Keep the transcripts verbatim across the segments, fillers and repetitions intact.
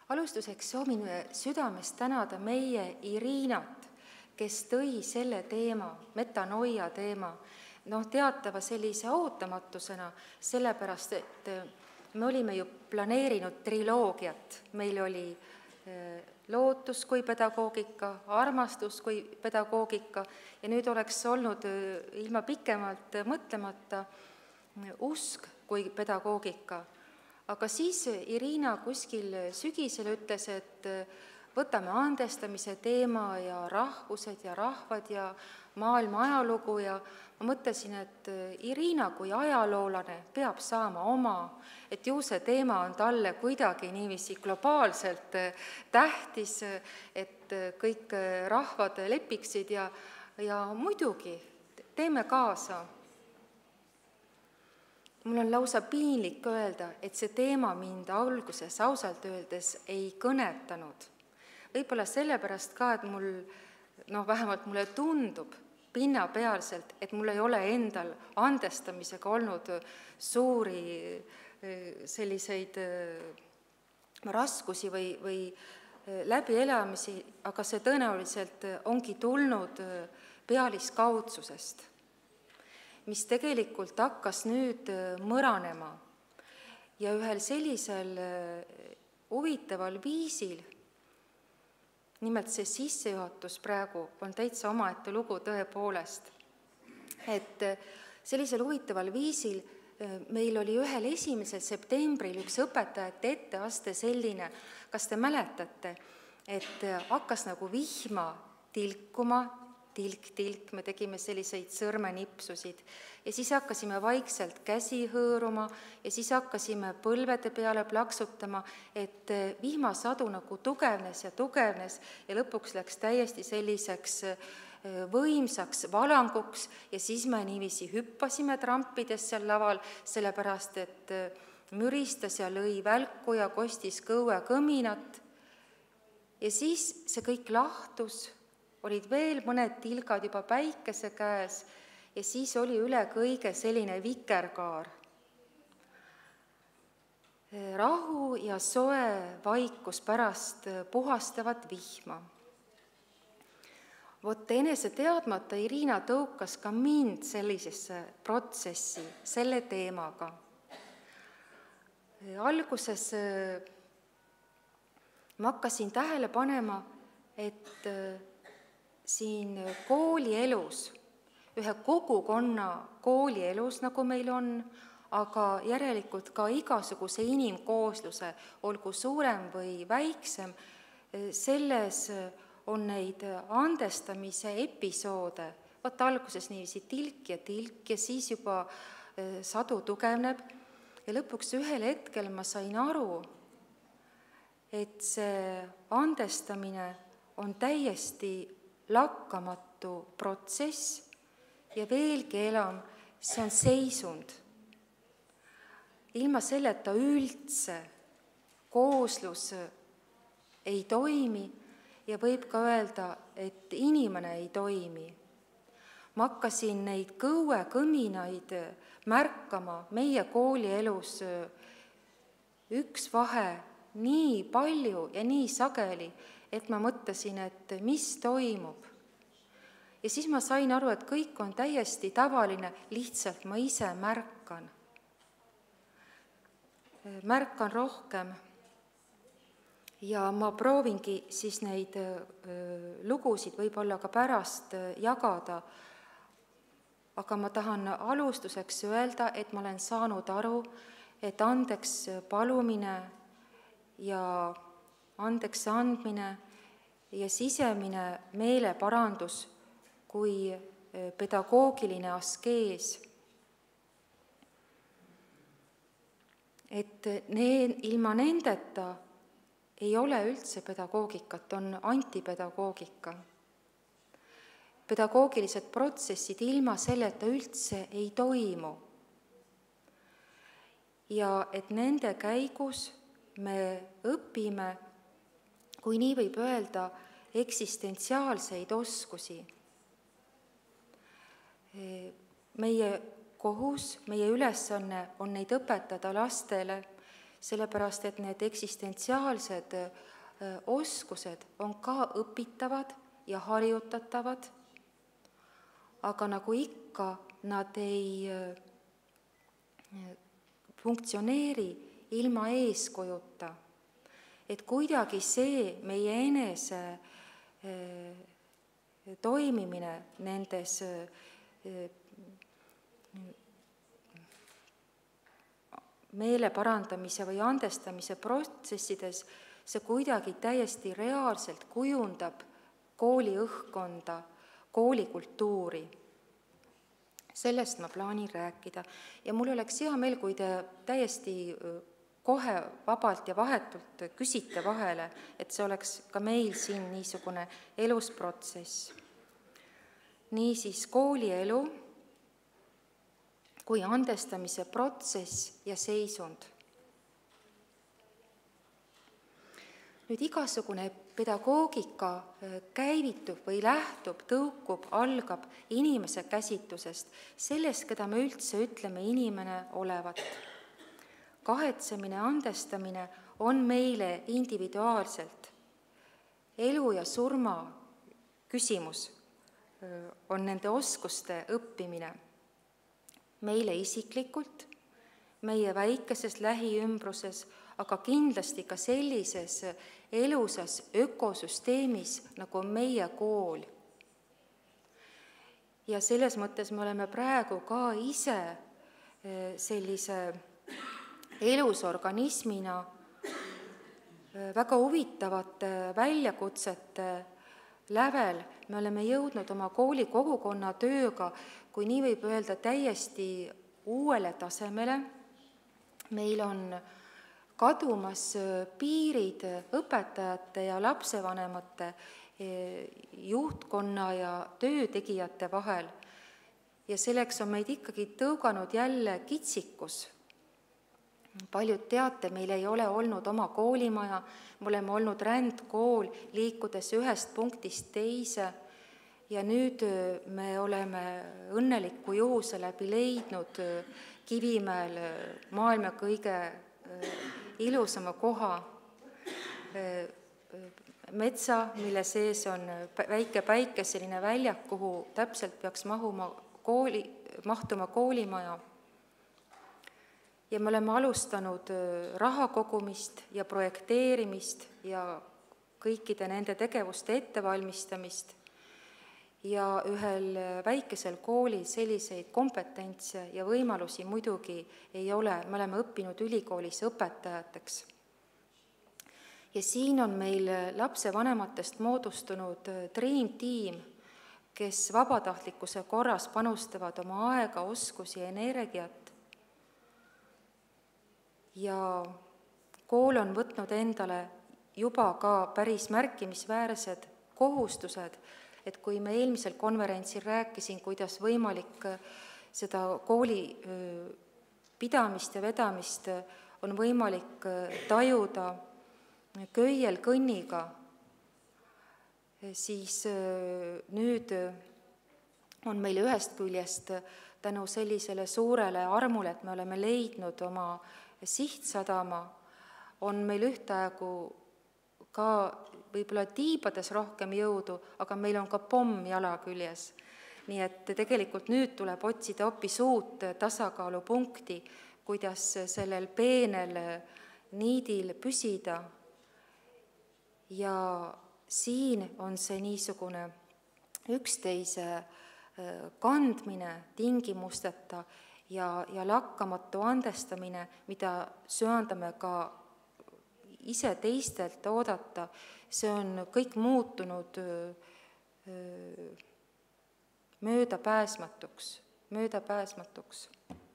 Alustuseks soovin südamest tänada meie Irinat, kes tõi selle teema, metanoia teema, noh, teatava sellise ootamatusena, sellepärast, et me olime ju planeerinud triloogiat. Meil oli lootus kui pedagoogika, armastus kui pedagoogika ja nüüd oleks olnud ilma pikemalt mõtlemata usk kui pedagoogika. Aga siis Irina kuskil sügisel ütles, et võtame andestamise teema ja rahvused ja rahvad ja maailma ajalugu ja ma mõtlesin, et Irina kui ajaloolane peab saama oma, et ju see teema on talle kuidagi niiviisi globaalselt tähtis, et kõik rahvad lepiksid ja, ja muidugi teeme kaasa. Mul on lausa piinlik öelda, et see teema mind alguses ausalt öeldes ei kõnetanud. Võib-olla sellepärast ka, et mul, no vähemalt mulle tundub pinnapealselt, et mul ei ole endal andestamisega olnud suuri selliseid raskusi või, või läbielamisi, aga see tõenäoliselt ongi tulnud pealiskaudsusest, mis tegelikult hakkas nüüd mõranema ja ühel sellisel huvitaval viisil, nimelt see sissejuhatus praegu on täitsa omaette lugu tõepoolest, et sellisel huvitaval viisil meil oli ühel esimesel septembril üks õpetajate etteaste selline, kas te mäletate, et hakkas nagu vihma tilkuma, tilk-tilk, me tegime selliseid sõrmenipsusid ja siis hakkasime vaikselt käsi hõõruma ja siis hakkasime põlvede peale plaksutama, et vihmasadu nagu tugevnes ja tugevnes ja lõpuks läks täiesti selliseks võimsaks valanguks ja siis me niiviisi hüppasime trampides seal laval, sellepärast et müristas ja lõi välku ja kostis kõue kõminat ja siis see kõik lahtus. Olid veel mõned tilgad juba päikese käes ja siis oli üle kõige selline vikerkaar. Rahu ja soe vaikus pärast puhastavat vihma. Vot enese teadmata Irina tõukas ka mind sellisesse protsessi selle teemaga. Alguses ma hakkasin tähele panema, et siin koolielus, ühe kogukonna koolielus, nagu meil on, aga järelikult ka igasuguse inimkoosluse, olgu suurem või väiksem, selles on neid andestamise episoode. Vaat alguses niiviisi tilk ja tilk ja siis juba sadu tugevneb ja lõpuks ühel hetkel ma sain aru, et see andestamine on täiesti lakkamatu protsess ja veelgi enam, see on seisund. Ilma selleta üldse kooslus ei toimi ja võib ka öelda, et inimene ei toimi. Ma hakkasin neid kõue kõminaid märkama meie koolielus üks vahe nii palju ja nii sageli, et ma mõtlesin, et mis toimub. Ja siis ma sain aru, et kõik on täiesti tavaline, lihtsalt ma ise märkan. Märkan rohkem ja ma proovingi siis neid lugusid võib-olla ka pärast jagada, aga ma tahan alustuseks öelda, et ma olen saanud aru, et andeks palumine ja andeks andmine ja sisemine meeleparandus kui pedagoogiline askees. Et need, ilma nendeta ei ole üldse pedagoogikat, on antipedagoogika. Pedagoogilised protsessid ilma selleta üldse ei toimu. Ja et nende käigus me õpime, kui nii võib öelda, eksistentsiaalseid oskusi. Meie kohus, meie ülesanne on neid õpetada lastele sellepärast et need eksistentsiaalsed oskused on ka õpitavad ja harjutatavad, aga nagu ikka, nad ei funktsioneeri ilma eeskujuta. Et kuidagi see meie enese toimimine nendes meele parandamise või andestamise protsessides, see kuidagi täiesti reaalselt kujundab kooli õhkkonda, koolikultuuri. Sellest ma plaanin rääkida. Ja mul oleks hea meel, kui te täiesti kohe vabalt ja vahetult küsite vahele, et see oleks ka meil siin niisugune elusprotsess. Niisiis koolielu kui andestamise protsess ja seisund. Nüüd igasugune pedagoogika käivitub või lähtub, tõukub, algab inimese käsitlusest, sellest, keda me üldse ütleme inimene olevat. Kahetsemine, andestamine on meile individuaalselt. Elu ja surma küsimus on nende oskuste õppimine. Meile isiklikult, meie väikeses lähiümbruses, aga kindlasti ka sellises elusas ökosüsteemis, nagu on meie kool. Ja selles mõttes me oleme praegu ka ise sellise elusorganismina väga huvitavate väljakutsete lävel. Me oleme jõudnud oma kooli kogukonna tööga, kui nii võib öelda, täiesti uuele tasemele. Meil on kadumas piirid õpetajate ja lapsevanemate, juhtkonna ja töötegijate vahel. Ja selleks on meid ikkagi tõuganud jälle kitsikus. Paljud teate, meil ei ole olnud oma koolimaja, me oleme olnud rändkool, liikudes ühest punktist teise ja nüüd me oleme õnneliku juhuse läbi leidnud Kivimäel maailma kõige ilusama koha, metsa, mille sees on väike päikeseline väljak, kuhu täpselt peaks mahuma kooli, mahtuma koolimaja. Ja me oleme alustanud raha kogumist ja projekteerimist ja kõikide nende tegevuste ettevalmistamist. Ja ühel väikesel koolil selliseid kompetentse ja võimalusi muidugi ei ole. Me oleme õppinud ülikoolis õpetajateks. Ja siin on meil lapsevanematest moodustunud Dream Team, kes vabatahtlikkuse korras panustavad oma aega, oskusi ja energiat. Ja kool on võtnud endale juba ka päris märkimisväärsed kohustused, et kui me eelmisel konverentsil rääkisin, kuidas võimalik seda kooli pidamist ja vedamist on võimalik tajuda köielkõnniga, siis nüüd on meil ühest küljest tänu sellisele suurele armule, et me oleme leidnud oma sihtsadama, on meil ühtaegu ka võib-olla tiibades rohkem jõudu, aga meil on ka pomm jala küljes. Nii et tegelikult nüüd tuleb otsida hoopis uut tasakaalupunkti, kuidas sellel peenel niidil püsida. Ja siin on see niisugune üksteise kandmine tingimusteta ja, ja lakkamatu andestamine, mida söandame ka ise teistelt oodata, see on kõik muutunud möödapääsmatuks, möödapääsmatuks.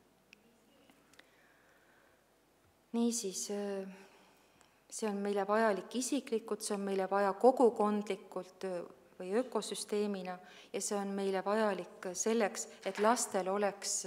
Niisiis, see on meile vajalik isiklikult, see on meile vaja kogukondlikult või ökosüsteemina ja see on meile vajalik selleks, et lastel oleks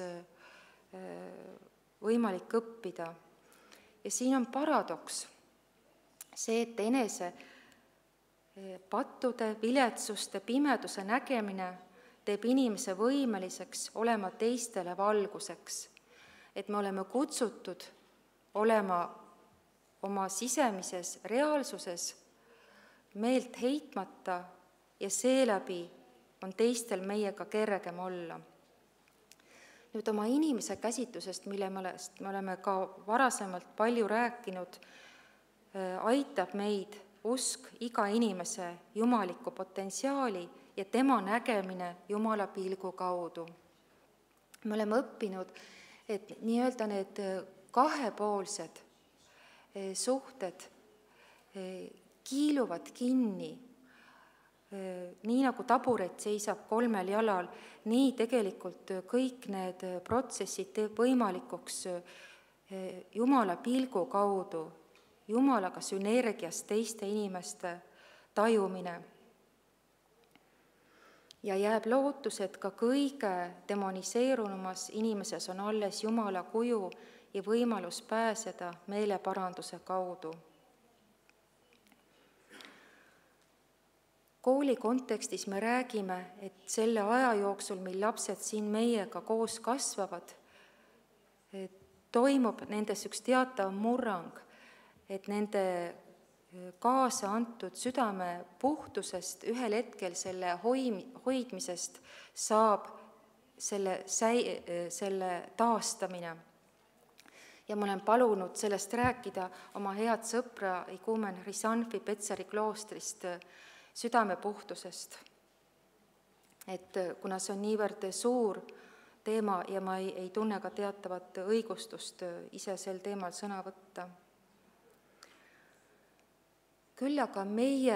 võimalik õppida. Ja siin on paradoks. See, et enese pattude, viletsuste, pimeduse nägemine teeb inimese võimeliseks olema teistele valguseks. Et me oleme kutsutud olema oma sisemises reaalsuses meelt heitmata ja seeläbi on teistel meiega kergem olla. Nüüd oma inimese käsitlusest, mille me oleme ka varasemalt palju rääkinud, aitab meid usk iga inimese jumalikku potentsiaali ja tema nägemine Jumala pilgu kaudu. Me oleme õppinud, et nii-öelda need kahepoolsed suhted kiiluvad kinni, nii nagu taburet seisab kolmel jalal, nii tegelikult kõik need protsessid teeb võimalikuks Jumala pilgu kaudu, Jumalaga sünergias teiste inimeste tajumine. Ja jääb lootus, et ka kõige demoniseerunumas inimeses on alles Jumala kuju ja võimalus pääseda meeleparanduse kaudu. Kooli kontekstis me räägime, et selle aja jooksul, mil lapsed siin meiega koos kasvavad, toimub nendes üks teatav murrang, et nende kaasa antud südame puhtusest ühel hetkel selle hoidmisest saab selle, selle taastamine. Ja ma olen palunud sellest rääkida oma head sõpra iguumen Hrisanfi Petseri kloostrist, südame puhtusest. Et kuna see on niivõrd suur teema ja ma ei, ei tunne ka teatavat õigustust ise sel teemal sõna võtta. Küll aga meie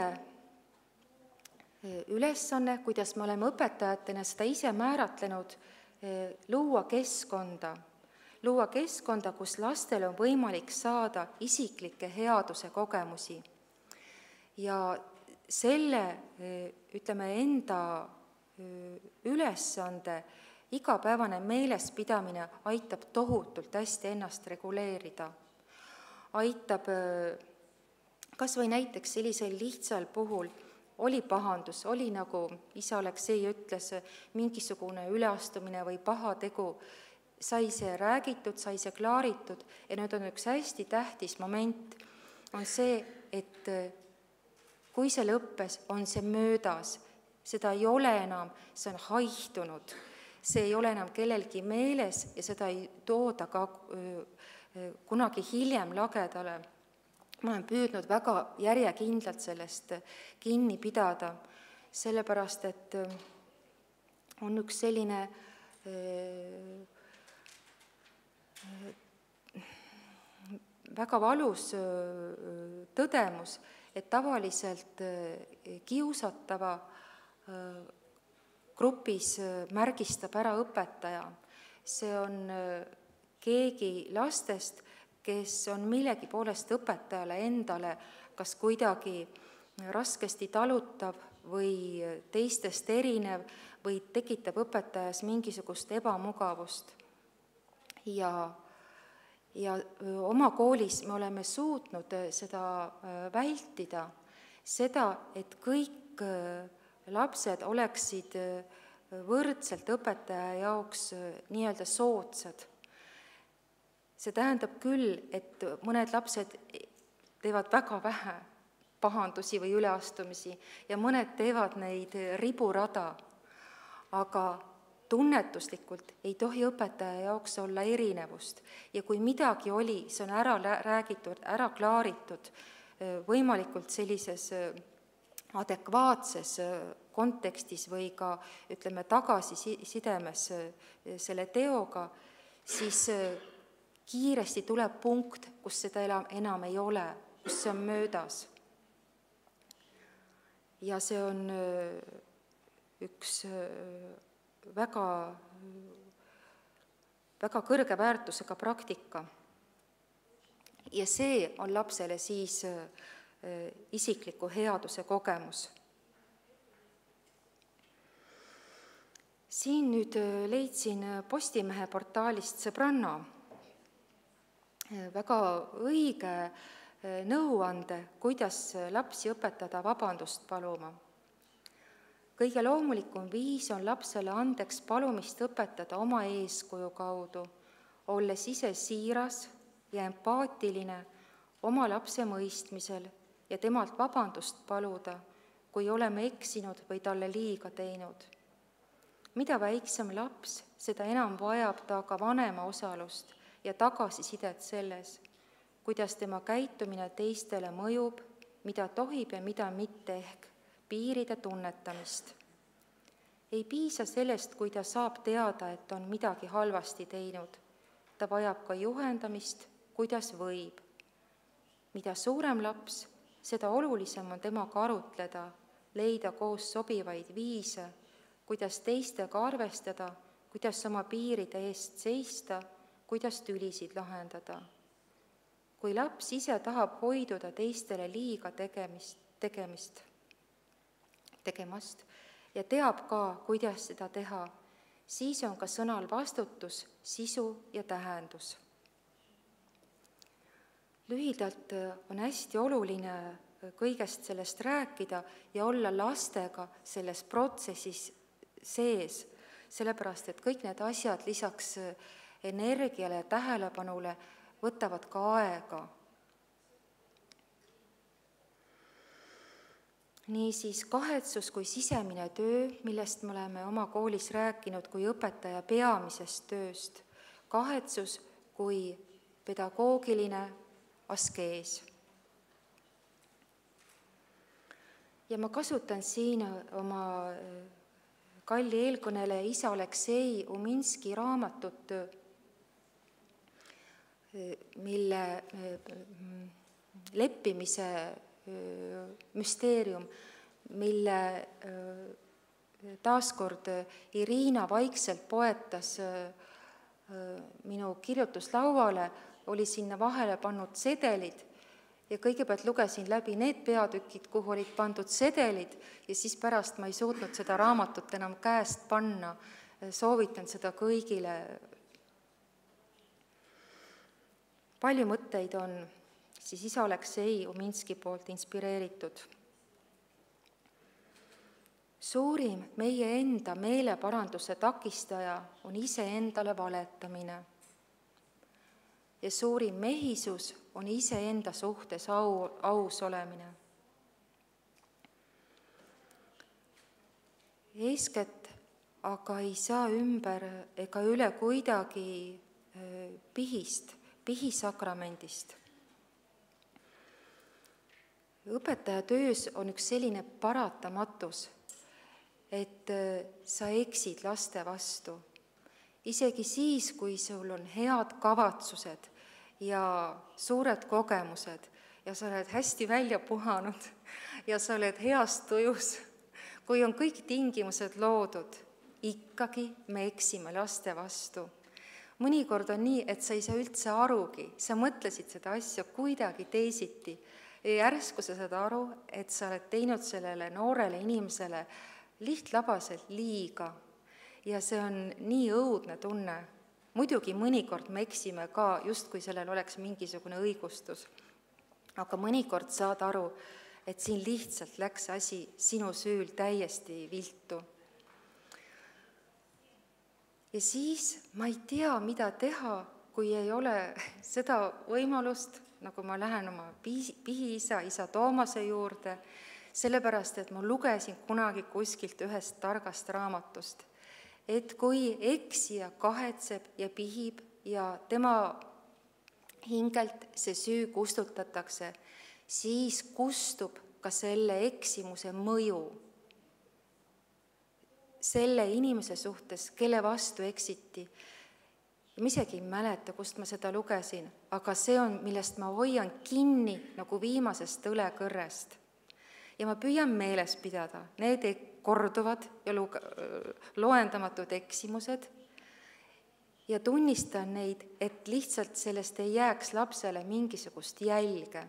ülesanne, kuidas me oleme õpetajatena seda ise määratlenud, luua keskkonda, luua keskkonda, kus lastel on võimalik saada isiklikke headuse kogemusi. Ja selle, ütleme, enda ülesande igapäevane meelespidamine aitab tohutult hästi ennast reguleerida. Aitab, kas või näiteks sellisel lihtsal puhul oli pahandus, oli nagu isa Aleksei ütles, mingisugune üleastumine või pahategu, sai see räägitud, sai see klaaritud ja nüüd on üks hästi tähtis moment, on see, et kui see lõppes, on see möödas, seda ei ole enam, see on haihtunud, see ei ole enam kellelgi meeles ja seda ei tooda ka kunagi hiljem lagedale. Ma olen püüdnud väga järjekindlalt sellest kinni pidada, sellepärast, et on üks selline väga valus tõdemus, et tavaliselt kiusatava grupis märgistab ära õpetaja. See on keegi lastest, kes on millegi poolest õpetajale endale kas kuidagi raskesti talutav või teistest erinev või tekitab õpetajas mingisugust ebamugavust. Ja Ja oma koolis me oleme suutnud seda vältida, seda, et kõik lapsed oleksid võrdselt õpetaja jaoks nii-öelda soodsad. See tähendab küll, et mõned lapsed teevad väga vähe pahandusi või üleastumisi ja mõned teevad neid riburada, aga tunnetuslikult ei tohi õpetaja jaoks olla erinevust ja kui midagi oli, see on ära räägitud, ära klaaritud võimalikult sellises adekvaatses kontekstis või ka, ütleme, tagasisidemes selle teoga, siis kiiresti tuleb punkt, kus seda enam ei ole, kus see on möödas. Ja see on üks väga, väga kõrge väärtusega praktika. Ja see on lapsele siis isikliku headuse kogemus. Siin nüüd leidsin Postimehe portaalist Sõbranna väga õige nõuande, kuidas lapsi õpetada vabandust paluma. Kõige loomulikum viis on lapsele andeks palumist õpetada oma eeskuju kaudu, olles ise siiras ja empaatiline, oma lapse mõistmisel ja temalt vabandust paluda, kui oleme eksinud või talle liiga teinud. Mida väiksem laps, seda enam vajab ta ka vanema osalust ja tagasisidet selles, kuidas tema käitumine teistele mõjub, mida tohib ja mida mitte, ehk piiride tunnetamist. Ei piisa sellest, kui ta saab teada, et on midagi halvasti teinud. Ta vajab ka juhendamist, kuidas võib. Mida suurem laps, seda olulisem on temaga arutleda, leida koos sobivaid viise, kuidas teistega arvestada, kuidas oma piiride eest seista, kuidas tülisid lahendada. Kui laps ise tahab hoiduda teistele liiga tegemist, tegemist, tegemast ja teab ka, kuidas seda teha, siis on ka sõnal vastutus, sisu ja tähendus. Lühidalt on hästi oluline kõigest sellest rääkida ja olla lastega selles protsessis sees, sellepärast et kõik need asjad lisaks energiale ja tähelepanule võtavad ka aega. Niisiis kahetsus kui sisemine töö, millest me oleme oma koolis rääkinud kui õpetaja peamisest tööst, kahetsus kui pedagoogiline askees. Ja ma kasutan siin oma kalli eelkõneleja isa Aleksei Uminski raamatut, mille leppimise müsteerium, mille taaskord Irina vaikselt poetas minu kirjutuslauale, oli sinna vahele pannud sedelid ja kõigepealt lugesin läbi need peatükid, kuhu olid pandud sedelid ja siis pärast ma ei suutnud seda raamatut enam käest panna. Soovitan seda kõigile. Palju mõtteid on siis isa Aleksei Uminski poolt inspireeritud. Suurim meie enda meeleparanduse takistaja on iseendale valetamine. Ja suurim mehisus on iseenda suhtes au, aus olemine. Eeskätt aga ei saa ümber ega üle kuidagi pihist, pihisakramendist. Õpetaja töös on üks selline paratamatus, et sa eksid laste vastu. Isegi siis, kui sul on head kavatsused ja suured kogemused ja sa oled hästi välja puhanud ja sa oled heas tujus, kui on kõik tingimused loodud, ikkagi me eksime laste vastu. Mõnikord on nii, et sa ei saa üldse arugi, sa mõtlesid seda asja kuidagi teisiti ja järsku sa saad aru, et sa oled teinud sellele noorele inimesele lihtlabaselt liiga ja see on nii õudne tunne. Muidugi mõnikord me eksime ka, just kui sellel oleks mingisugune õigustus, aga mõnikord saad aru, et siin lihtsalt läks asi sinu süül täiesti viltu. Ja siis ma ei tea, mida teha, kui ei ole seda võimalust, nagu ma lähen oma pihiisa, isa Toomase juurde, sellepärast, et ma lugesin kunagi kuskilt ühest targast raamatust, et kui eksija kahetseb ja pihib ja tema hingelt see süü kustutatakse, siis kustub ka selle eksimuse mõju selle inimese suhtes, kelle vastu eksiti. Ma isegi ei mäleta, kust ma seda lugesin, aga see on, millest ma hoian kinni nagu viimasest õlekõrrest. Ja ma püüan meeles pidada, need korduvad ja loendamatud eksimused ja tunnistan neid, et lihtsalt sellest ei jääks lapsele mingisugust jälge.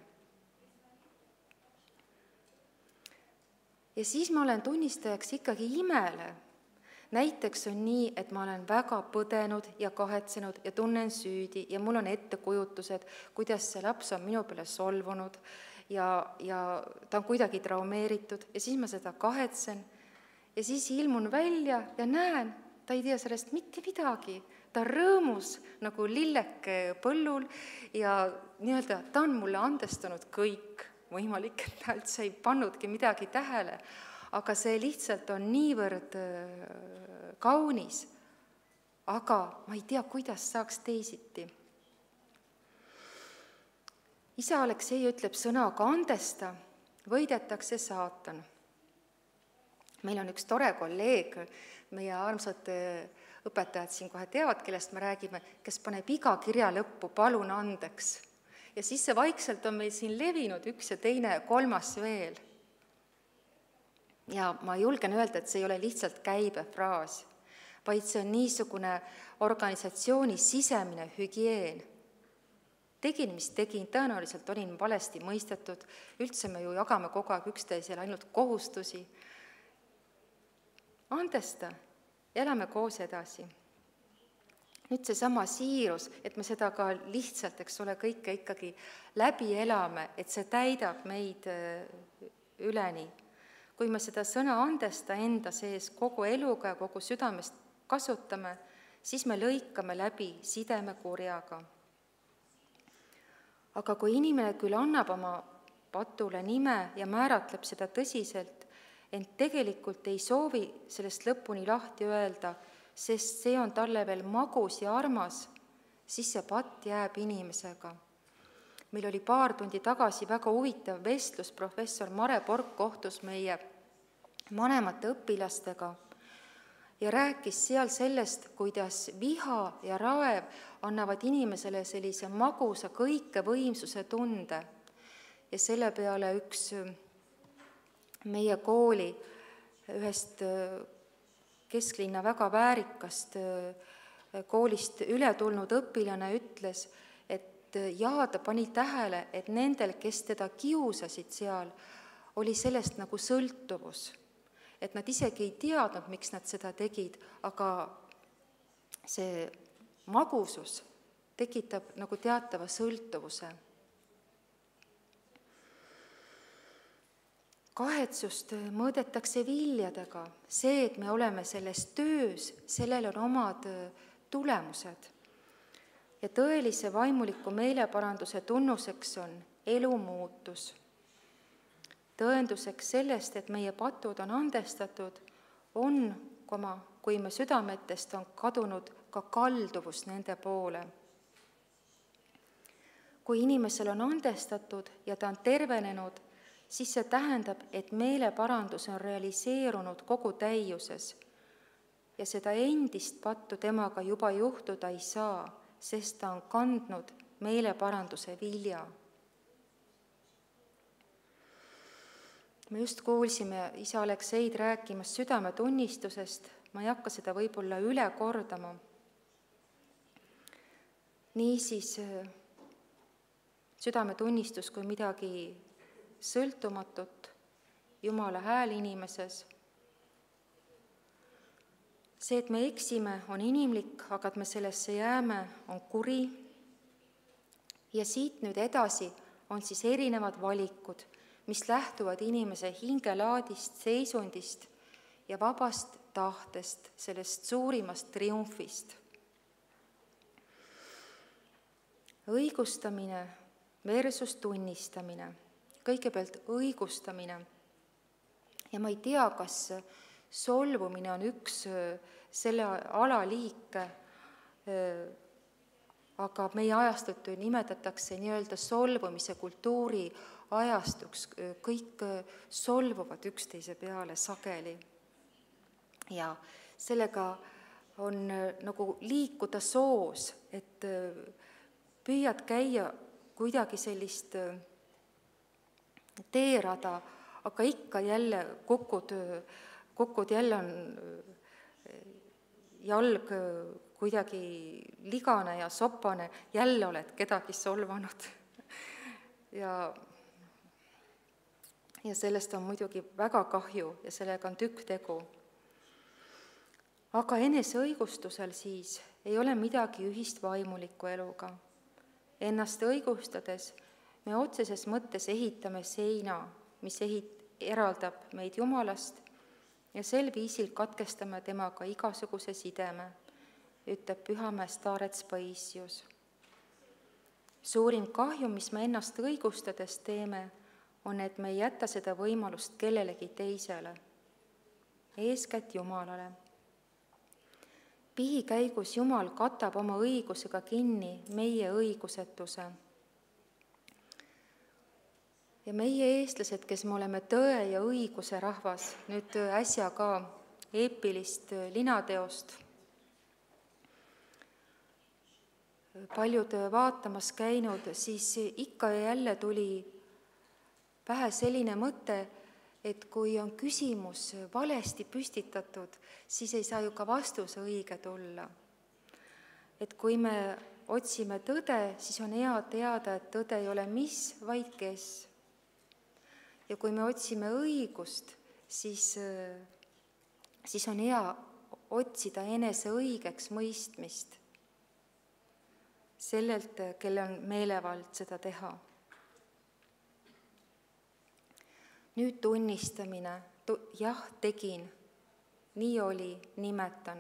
Ja siis ma olen tunnistajaks ikkagi imele. Näiteks on nii, et ma olen väga põdenud ja kahetsenud ja tunnen süüdi ja mul on ettekujutused, kuidas see laps on minu peale solvunud ja, ja ta on kuidagi traumeeritud ja siis ma seda kahetsen ja siis ilmun välja ja näen, ta ei tea sellest mitte midagi. ta on rõõmus nagu lilleke põllul ja nii-öelda ta on mulle andestanud kõik, võimalik, et ta üldse ei pannudki midagi tähele, aga see lihtsalt on niivõrd kaunis, aga ma ei tea, kuidas saaks teisiti. Isa Aleksei ütleb sõnaga andesta, võidetakse saatan. Meil on üks tore kolleeg, meie armsad õpetajad siin kohe teavad, kellest me räägime, kes paneb iga kirja lõppu palun andeks. Ja siis see vaikselt on meil siin levinud üks ja teine ja kolmas veel. Ja ma julgen öelda, et see ei ole lihtsalt käibefraas, vaid see on niisugune organisatsiooni sisemine hügieen. Tegin, mis tegin, tõenäoliselt olin valesti mõistetud, üldse me ju jagame kogu aeg üksteisele ainult kohustusi. Andesta, elame koos edasi. Nüüd see sama siirus, et me seda ka lihtsalt, eks ole, kõike ikkagi läbi elame, et see täidab meid üleni. Kui me seda sõna andesta enda sees kogu eluga ja kogu südamest kasutame, siis me lõikame läbi sideme kurjaga. Aga kui inimene küll annab oma patule nime ja määratleb seda tõsiselt, ent tegelikult ei soovi sellest lõpuni lahti öelda, sest see on talle veel magus ja armas, siis see patt jääb inimesega. Meil oli paar tundi tagasi väga huvitav vestlus, professor Mare Pork kohtus meie vanemate õpilastega ja rääkis seal sellest, kuidas viha ja raev annavad inimesele sellise magusa kõikevõimsuse tunde. Ja selle peale üks meie kooli ühest kesklinna väga väärikast koolist üle tulnud õpilane ütles, et jaa, ta pani tähele, et nendel, kes teda kiusasid seal, oli sellest nagu sõltuvus. Et nad isegi ei teadnud, miks nad seda tegid, aga see magusus tekitab nagu teatava sõltuvuse. Kahetsust mõõdetakse viljadega. See, et me oleme selles töös, sellel on omad tulemused. Ja tõelise vaimuliku meeleparanduse tunnuseks on elumuutus. Tõenduseks sellest, et meie patud on andestatud, on, kui me südametest on kadunud ka kalduvus nende poole. Kui inimesel on andestatud ja ta on tervenenud, siis see tähendab, et meeleparandus on realiseerunud kogu täiuses ja seda endist pattu temaga juba juhtuda ei saa, sest ta on kandnud meeleparanduse vilja. Me just kuulsime isa Alekseid rääkimas südametunnistusest, ma ei hakka seda võib-olla üle kordama. Niisiis südametunnistus kui midagi sõltumatut, Jumala hääl inimeses. See, et me eksime, on inimlik, aga et me sellesse jääme, on kuri. Ja siit nüüd edasi on siis erinevad valikud, mis lähtuvad inimese hingelaadist, seisundist ja vabast tahtest, sellest suurimast triumfist. Õigustamine versus tunnistamine. Kõigepealt õigustamine. Ja ma ei tea, kas solvumine on üks selle alaliik, aga meie ajastut nimetatakse nii-öelda solvumise kultuuri ajastuks. Kõik solvuvad üksteise peale sageli. Ja sellega on nagu liikuda soos, et püüad käia kuidagi sellist teerada, aga ikka jälle kukud, kukud jälle on jalg kuidagi ligane ja sopane, jälle oled kedagi solvanud. Ja, ja sellest on muidugi väga kahju ja sellega on tükk tegu. Aga eneseõigustusel siis ei ole midagi ühist vaimuliku eluga. Ennast õigustades me otseses mõttes ehitame seina, mis ehit, eraldab meid Jumalast ja sel viisil katkestame temaga igasuguse sideme. ütleb Pühamäe Starets Paisius. Suurim kahju, mis me ennast õigustades teeme, on, et me ei jäta seda võimalust kellelegi teisele, eeskätt Jumalale. Pihi käigus Jumal katab oma õigusega kinni meie õigusetuse. Ja meie eestlased, kes me oleme tõe ja õiguse rahvas, nüüd äsja ka eepilist linateost paljud vaatamas käinud, siis ikka ja jälle tuli pähe selline mõte, et kui on küsimus valesti püstitatud, siis ei saa ju ka vastus õige tulla. Et kui me otsime tõde, siis on hea teada, et tõde ei ole mis, vaid kes. Ja kui me otsime õigust, siis, siis on hea otsida enese õigeks mõistmist sellelt, kelle on meelevald seda teha. Nüüd tunnistamine, jah, tegin, nii oli, nimetan.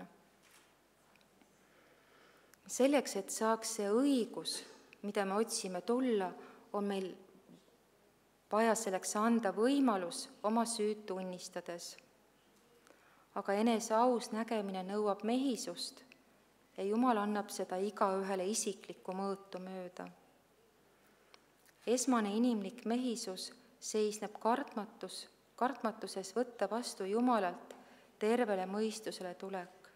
Selleks, et saaks see õigus, mida me otsime tulla, on meil vaja selleks anda võimalus oma süüd tunnistades. Aga enese aus nägemine nõuab mehisust ja Jumal annab seda igaühele isiklikku mõõtu mööda. Esmane inimlik mehisus seisneb kartmatus, kartmatuses võtta vastu Jumalalt tervele mõistusele tulek.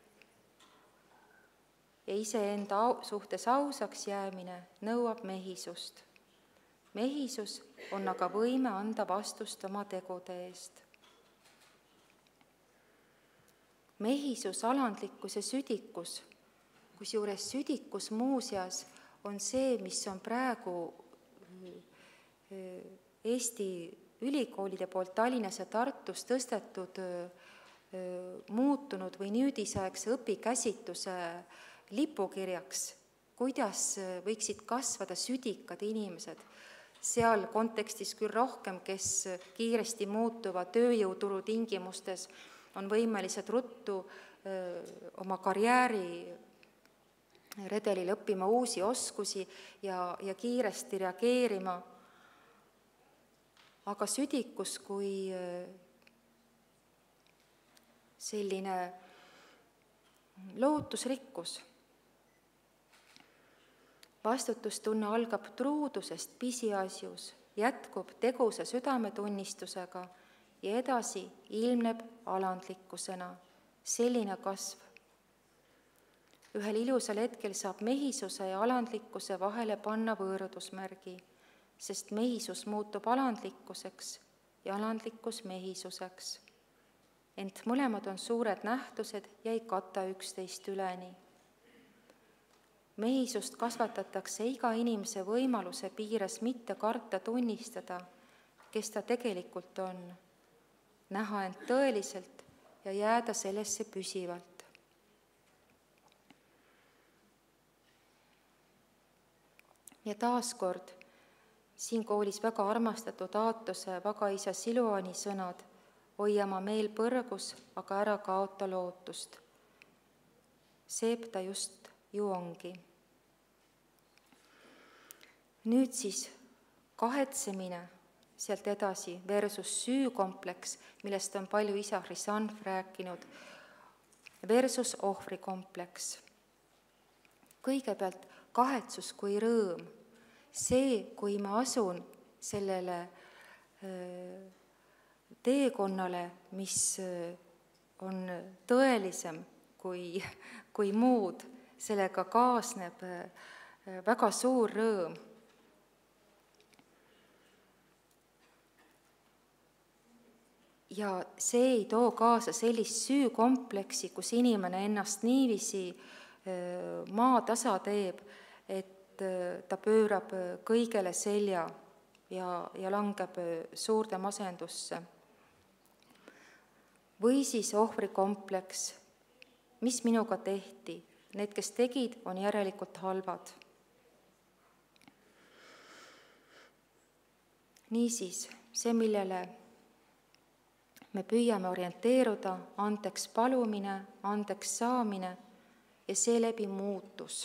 Ja iseenda suhtes ausaks jäämine nõuab mehisust. Mehisus on aga võime anda vastust oma tegude eest. Mehisus, alandlikkus ja südikus, kusjuures südikus muuseas on see, mis on praegu Eesti ülikoolide poolt Tallinnas ja Tartus tõstetud muutunud või nüüdisaegse õpikäsitluse lipukirjaks, kuidas võiksid kasvada südikad inimesed. Seal kontekstis küll rohkem, kes kiiresti muutuva tööjõuturu tingimustes on võimelised ruttu öö, oma karjääri redelil õppima uusi oskusi ja, ja kiiresti reageerima. Aga südikus kui selline lootusrikkus. Vastutustunne algab truudusest pisiasjus, jätkub tegusa südametunnistusega ja edasi ilmneb alandlikkusena. Selline kasv. Ühel ilusal hetkel saab mehisuse ja alandlikkuse vahele panna võõrdusmärgi, sest mehisus muutub alandlikkuseks ja alandlikkus mehisuseks. Ent mõlemad on suured nähtused ja ei kata üksteist üleni. Mehisust kasvatatakse iga inimese võimaluse piires mitte karta tunnistada, kes ta tegelikult on, näha end tõeliselt ja jääda sellesse püsivalt. Ja taaskord siin koolis väga armastatud Aatose vagaisa Siluani sõnad: hoia oma meel põrgus, aga ära kaota lootust. Seep ta just ju ongi. Nüüd siis kahetsemine sealt edasi versus süükompleks, millest on palju isa Hrisanf rääkinud, versus ohvrikompleks. Kõigepealt kahetsus kui rõõm. See, kui ma asun sellele teekonnale, mis on tõelisem kui, kui muud, sellega kaasneb väga suur rõõm. Ja see ei too kaasa sellist süükompleksi, kus inimene ennast niiviisi maatasa teeb, et ta pöörab kõigele selja ja, ja langeb suurde masendusse. Või siis ohvrikompleks, mis minuga tehti. Need, kes tegid, on järelikult halvad. Niisiis, see, millele me püüame orienteeruda, andeks palumine, andeks saamine ja seeläbi muutus.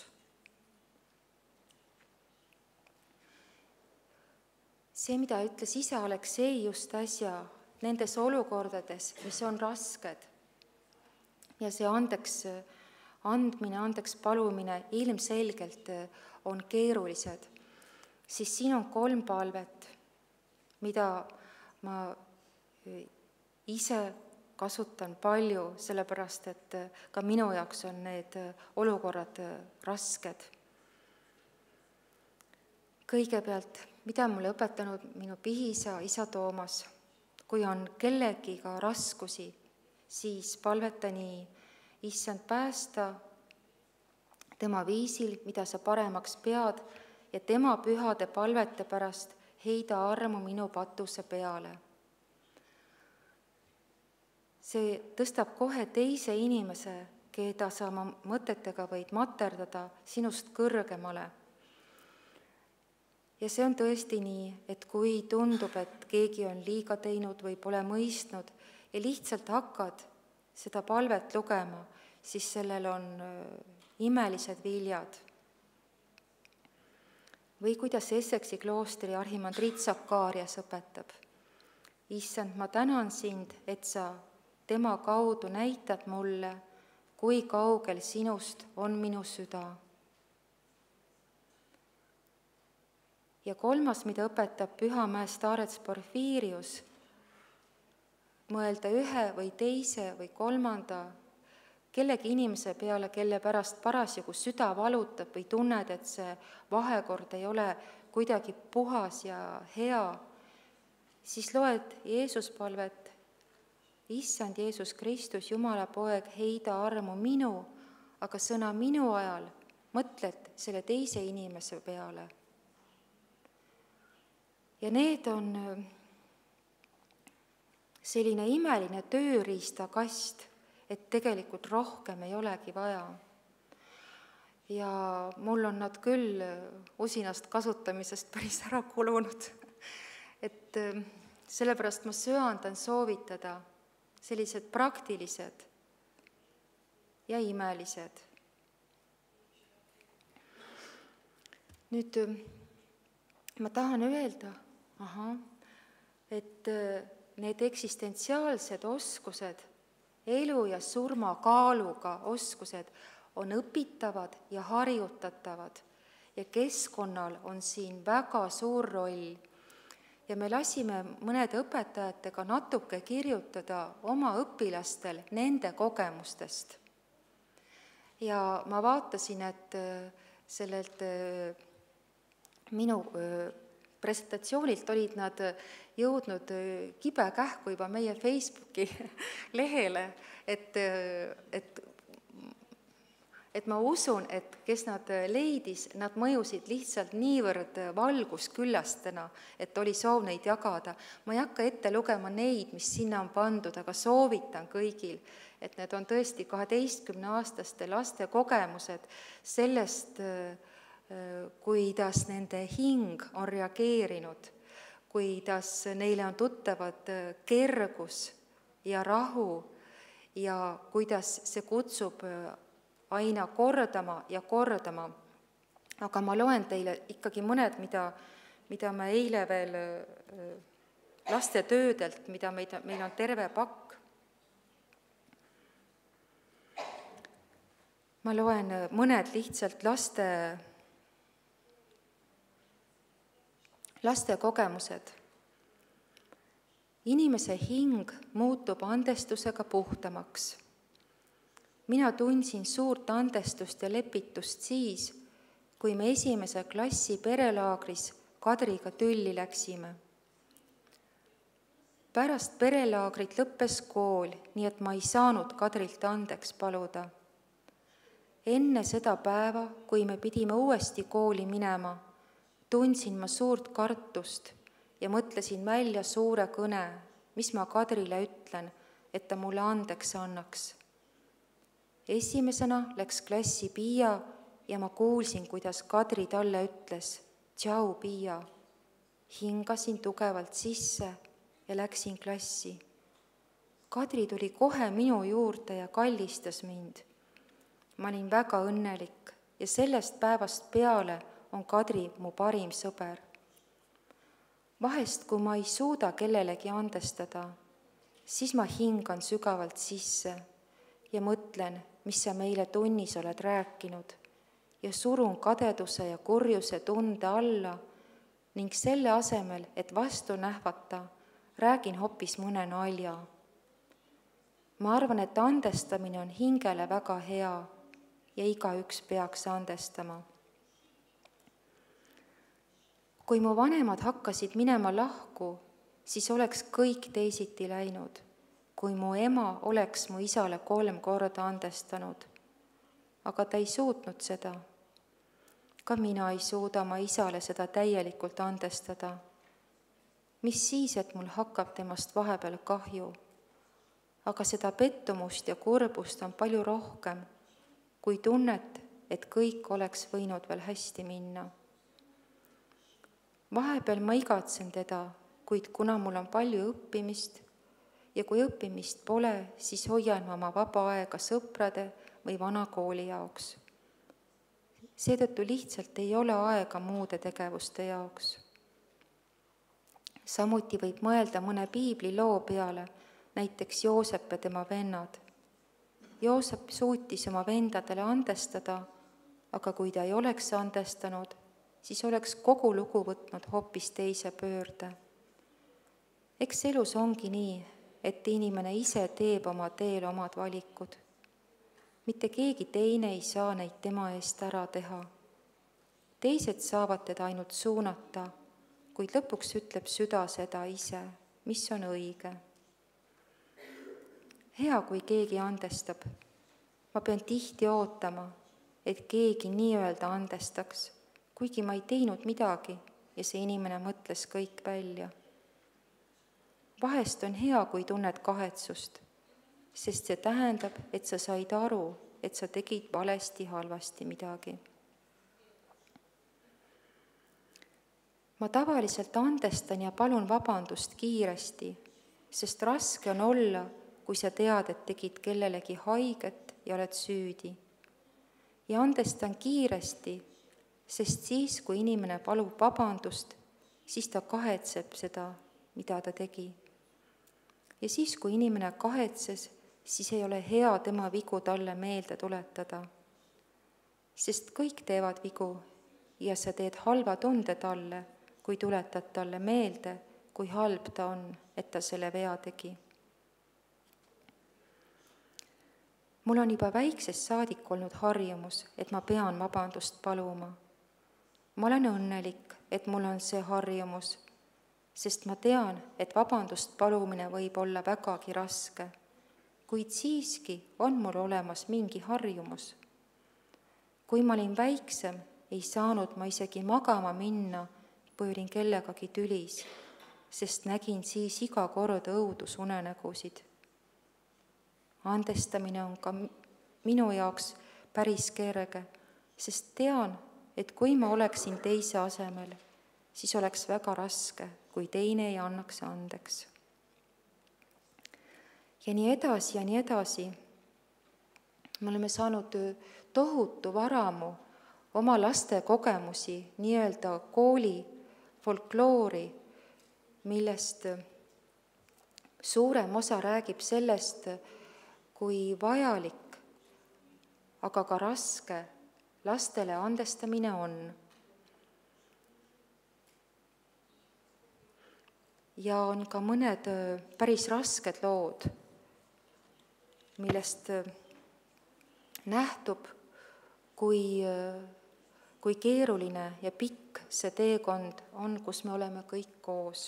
See, mida ütles isa Aleksei just äsja, nendes olukordades, mis on rasked ja see andeks andmine, andeks palumine ilmselgelt on keerulised, siis siin on kolm palvet, mida ma ise kasutan palju, sellepärast et ka minu jaoks on need olukorrad rasked. Kõigepealt, mida mulle õpetanud minu pihiisa, isa Toomas, kui on kellegiga raskusi, siis palveta nii: issand, päästa tema viisil, mida sa paremaks pead, ja tema pühade palvete pärast heida armu minu patuse peale. See tõstab kohe teise inimese, keda sa oma mõtetega võid materdada, sinust kõrgemale. Ja see on tõesti nii, et kui tundub, et keegi on liiga teinud või pole mõistnud ja lihtsalt hakkad seda palvet lugema, siis sellel on imelised viljad. Või kuidas Essexi kloostri arhimandriit Sakarias õpetab: issand, ma tänan sind, et sa tema kaudu näitad mulle, kui kaugel sinust on minu süda. Ja kolmas, mida õpetab Pühamäe staarets Porfiirius, mõelda ühe või teise või kolmanda kellegi inimese peale, kelle pärast parasjagu süda valutab või tunned, et see vahekord ei ole kuidagi puhas ja hea, siis loed Jeesuspalvet: issand Jeesus Kristus, Jumala poeg, heida armu minu, aga sõna minu ajal mõtled selle teise inimese peale. Ja need on selline imeline tööriistakast, et tegelikult rohkem ei olegi vaja. Ja mul on nad küll usinast kasutamisest päris ära kulunud. Et sellepärast ma söandan soovitada sellised praktilised ja imelised. Nüüd ma tahan öelda, aha, et need eksistentsiaalsed oskused, elu ja surma kaaluga oskused on õpitavad ja harjutatavad ja keskkonnal on siin väga suur roll. Ja me lasime mõnede õpetajatega natuke kirjutada oma õpilastel nende kogemustest. Ja ma vaatasin, et sellelt minu presentatsioonilt olid nad jõudnud kibekähku juba meie Facebooki lehele, et, et, et ma usun, et kes nad leidis, nad mõjusid lihtsalt niivõrd valgusküllastena, et oli soov neid jagada. Ma ei hakka ette lugema neid, mis sinna on pandud, aga soovitan kõigil, et need on tõesti kaheteistkümneaastaste laste kogemused sellest, kuidas nende hing on reageerinud, kuidas neile on tuttavad kergus ja rahu ja kuidas see kutsub aina kordama ja kordama. Aga ma loen teile ikkagi mõned, mida, mida me eile veel laste töödelt, mida meid, meil on terve pakk. Ma loen mõned lihtsalt laste Laste kogemused. Inimese hing muutub andestusega puhtamaks. Mina tundsin suurt andestust ja lepitust siis, kui me esimese klassi perelaagris Kadriga tülli läksime. Pärast perelaagrit lõppes kool, nii et ma ei saanud Kadrilt andeks paluda. Enne seda päeva, kui me pidime uuesti kooli minema, tundsin ma suurt kartust ja mõtlesin välja suure kõne, mis ma Kadrile ütlen, et ta mulle andeks annaks. Esimesena läks klassi Piia ja ma kuulsin, kuidas Kadri talle ütles: tšau, Piia. Hingasin tugevalt sisse ja läksin klassi. Kadri tuli kohe minu juurde ja kallistas mind. Ma olin väga õnnelik ja sellest päevast peale on Kadri mu parim sõber. Vahest, kui ma ei suuda kellelegi andestada, siis ma hingan sügavalt sisse ja mõtlen, mis sa meile tunnis oled rääkinud ja surun kadeduse ja kurjuse tunde alla ning selle asemel, et vastu nähvata, räägin hoopis mõne nalja. Ma arvan, et andestamine on hingele väga hea ja igaüks peaks andestama. Kui mu vanemad hakkasid minema lahku, siis oleks kõik teisiti läinud, kui mu ema oleks mu isale kolm korda andestanud. Aga ta ei suutnud seda. Ka mina ei suuda oma isale seda täielikult andestada. Mis siis, et mul hakkab temast vahepeal kahju? Aga seda pettumust ja kurbust on palju rohkem, kui tunnet, et kõik oleks võinud veel hästi minna. Vahepeal ma igatsen teda, kuid kuna mul on palju õppimist ja kui õppimist pole, siis hoian ma oma vaba aega sõprade või vana kooli jaoks. Seetõttu lihtsalt ei ole aega muude tegevuste jaoks. Samuti võib mõelda mõne piibli loo peale, näiteks Joosep ja tema vennad. Joosep suutis oma vendadele andestada, aga kui ta ei oleks andestanud, siis oleks kogu lugu võtnud hoopis teise pöörde. Eks elus ongi nii, et inimene ise teeb oma teel omad valikud. Mitte keegi teine ei saa neid tema eest ära teha. Teised saavad teda ainult suunata, kuid lõpuks ütleb süda seda ise, mis on õige. Hea, kui keegi andestab. Ma pean tihti ootama, et keegi nii-öelda andestaks, kuigi ma ei teinud midagi ja see inimene mõtles kõik välja. Vahest on hea, kui tunned kahetsust, sest see tähendab, et sa said aru, et sa tegid valesti halvasti midagi. Ma tavaliselt andestan ja palun vabandust kiiresti, sest raske on olla, kui sa tead, et tegid kellelegi haiget ja oled süüdi. Ja andestan kiiresti, sest siis, kui inimene palub vabandust, siis ta kahetseb seda, mida ta tegi. Ja siis, kui inimene kahetses, siis ei ole hea tema vigu talle meelde tuletada. Sest kõik teevad vigu ja sa teed halva tunde talle, kui tuletad talle meelde, kui halb ta on, et ta selle vea tegi. Mul on juba väiksest saadik olnud harjumus, et ma pean vabandust paluma. Ma olen õnnelik, et mul on see harjumus, sest ma tean, et vabandust palumine võib olla vägagi raske, kuid siiski on mul olemas mingi harjumus. Kui ma olin väiksem, ei saanud ma isegi magama minna, kui olin kellegagi tülis, sest nägin siis iga kord õudusunenägusid. Andestamine on ka minu jaoks päris kerge, sest tean, et kui ma oleksin teise asemel, siis oleks väga raske, kui teine ei annaks andeks. Ja nii edasi ja nii edasi. Me oleme saanud tohutu varamu oma laste kogemusi, nii-öelda kooli folkloori, millest suurem osa räägib sellest, kui vajalik, aga ka raske lastele andestamine on. Ja on ka mõned päris rasked lood, millest nähtub, kui, kui keeruline ja pikk see teekond on, kus me oleme kõik koos.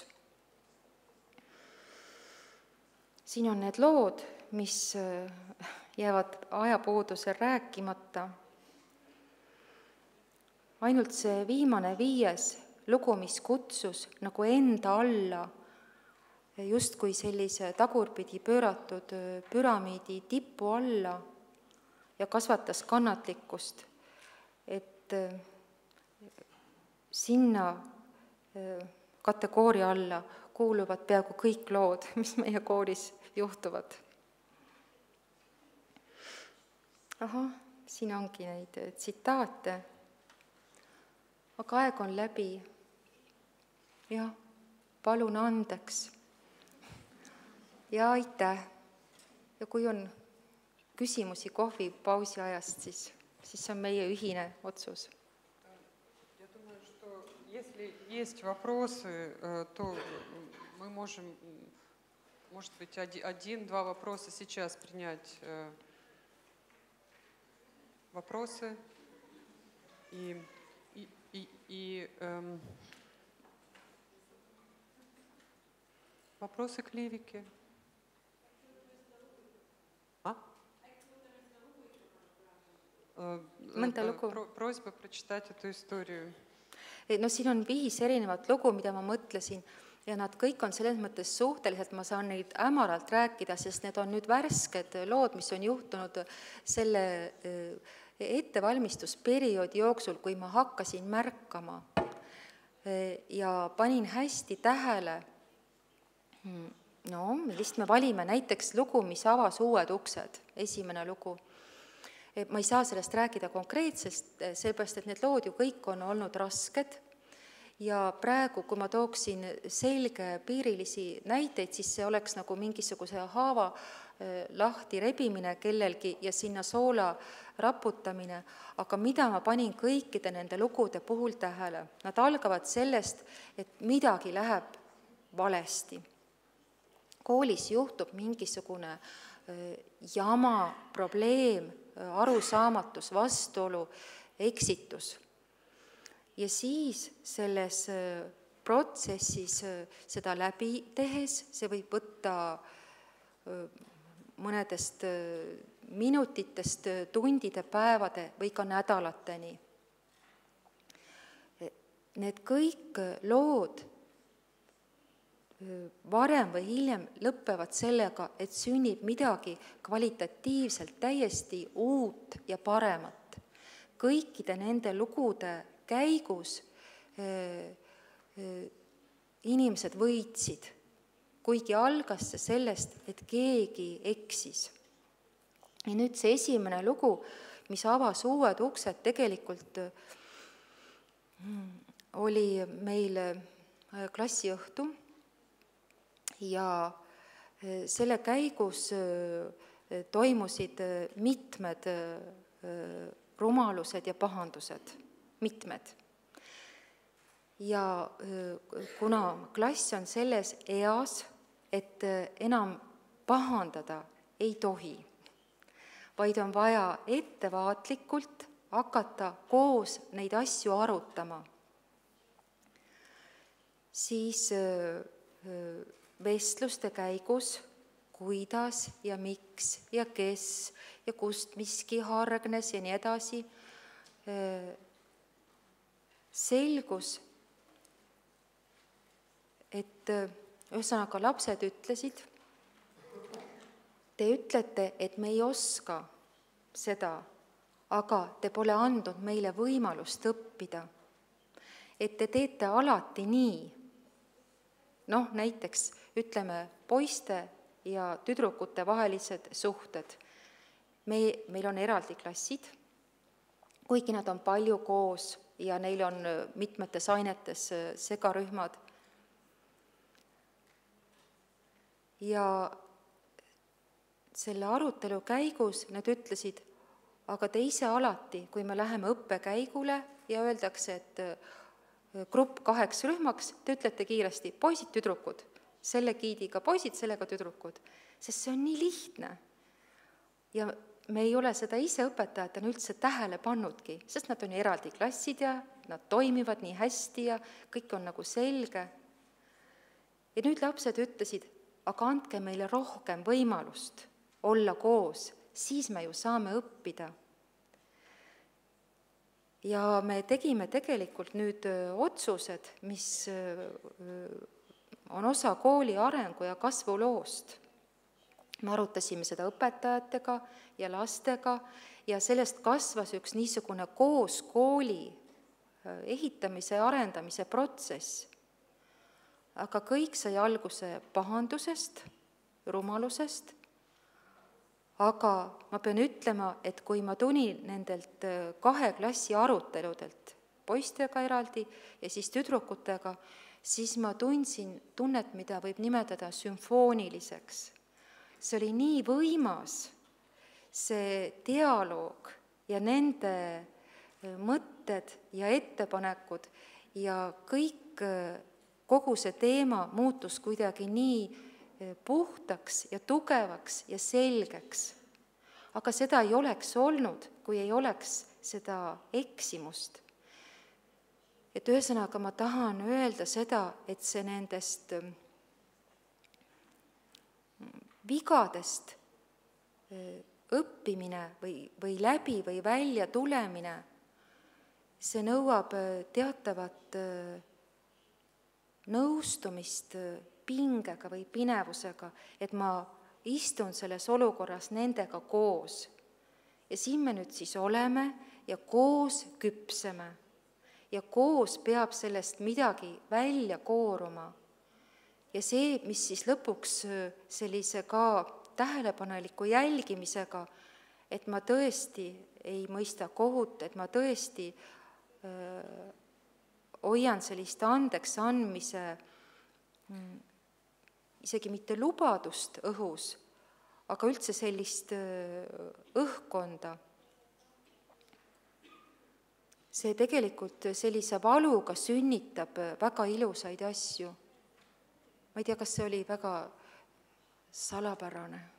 Siin on need lood, mis jäävad ajapuudusel rääkimata. Ainult see viimane viies lugu, mis kutsus nagu enda alla, justkui sellise tagurpidi pööratud püramiidi tipu alla ja kasvatas kannatlikkust, et sinna kategooria alla kuuluvad peaaegu kõik lood, mis meie koolis juhtuvad. Ahah, siin ongi neid tsitaate, aga aeg on läbi. Jah, palun andeks. Ja aitäh. Ja kui on küsimusi kohvi pausi ajast, siis, siis see on meie ühine otsus. Я думаю, что если есть вопросы, то мы можем, может быть, один-два вопроса сейчас принять. Вопросы и, и, и, и эм, вопросы к Ливике. А? Mõnda lugu. Просьба прочитать эту историю. No siin on viis erinevat lugu, mida ma mõtlesin, ja nad kõik on selles mõttes suhteliselt, ma saan neid ämaralt rääkida, sest need on nüüd värsked lood, mis on juhtunud selle ettevalmistusperioodi jooksul, kui ma hakkasin märkama ja panin hästi tähele, no millist me valime, näiteks lugu, mis avas uued uksed, esimene lugu. Ma ei saa sellest rääkida konkreetsest, sellepärast, et need lood ju kõik on olnud rasked ja praegu, kui ma tooksin selge piirilisi näiteid, siis see oleks nagu mingisuguse haava lahti rebimine kellelgi ja sinna soola raputamine, aga mida ma panin kõikide nende lugude puhul tähele? Nad algavad sellest, et midagi läheb valesti. Koolis juhtub mingisugune jama, probleem, arusaamatus, vastuolu, eksitus. Ja siis selles protsessis seda läbi tehes, see võib võtta mõnedest minutitest, tundide, päevade või ka nädalateni. Need kõik lood varem või hiljem lõppevad sellega, et sünnib midagi kvalitatiivselt täiesti uut ja paremat. Kõikide nende lugude käigus inimesed võitsid, kuigi algas see sellest, et keegi eksis. Ja nüüd see esimene lugu, mis avas uued uksed, tegelikult oli meil klassiõhtu ja selle käigus toimusid mitmed rumalused ja pahandused, mitmed. Ja kuna klass on selles eas, et enam pahandada ei tohi, vaid on vaja ettevaatlikult hakata koos neid asju arutama, siis vestluste käigus, kuidas ja miks ja kes ja kust miski hargnes ja nii edasi, selgus, et ühesõnaga lapsed ütlesid, te ütlete, et me ei oska seda, aga te pole andnud meile võimalust õppida, et te teete alati nii. Noh, näiteks ütleme poiste ja tüdrukute vahelised suhted. Me, meil on eraldi klassid, kuigi nad on palju koos ja neil on mitmetes ainetes segarühmad. Ja selle arutelu käigus nad ütlesid, aga te ise alati, kui me läheme õppekäigule ja öeldakse, et grupp kaheks rühmaks, te ütlete kiiresti, poisid, tüdrukud, selle giidiga poisid, sellega tüdrukud, sest see on nii lihtne. Ja me ei ole seda ise õpetajatena üldse tähele pannudki, sest nad on eraldi klassid ja nad toimivad nii hästi ja kõik on nagu selge. Ja nüüd lapsed ütlesid, aga andke meile rohkem võimalust olla koos, siis me ju saame õppida. Ja me tegime tegelikult nüüd otsused, mis on osa kooli arengu ja kasvuloost. Me arutasime seda õpetajatega ja lastega ja sellest kasvas üks niisugune koos kooli ehitamise ja arendamise protsess. Aga kõik sai alguse pahandusest, rumalusest, aga ma pean ütlema, et kui ma tulin nendelt kahe klassi aruteludelt, poistega eraldi ja siis tüdrukutega, siis ma tundsin tunnet, mida võib nimetada sümfooniliseks. See oli nii võimas, see dialoog ja nende mõtted ja ettepanekud ja kõik, kogu see teema muutus kuidagi nii puhtaks ja tugevaks ja selgeks. Aga seda ei oleks olnud, kui ei oleks seda eksimust. Et ühesõnaga ma tahan öelda seda, et see nendest vigadest õppimine või, või läbi või välja tulemine, see nõuab teatavat nõustumist pingega või pinevusega, et ma istun selles olukorras nendega koos. Ja siin me nüüd siis oleme ja koos küpseme. Ja koos peab sellest midagi välja kooruma. Ja see, mis siis lõpuks sellise ka tähelepaneliku jälgimisega, et ma tõesti ei mõista kohut, et ma tõesti öö, hoian sellist andeks andmise mm, isegi mitte lubadust õhus, aga üldse sellist õhkkonda. See tegelikult sellise valuga sünnitab väga ilusaid asju. Ma ei tea, kas see oli väga salapärane.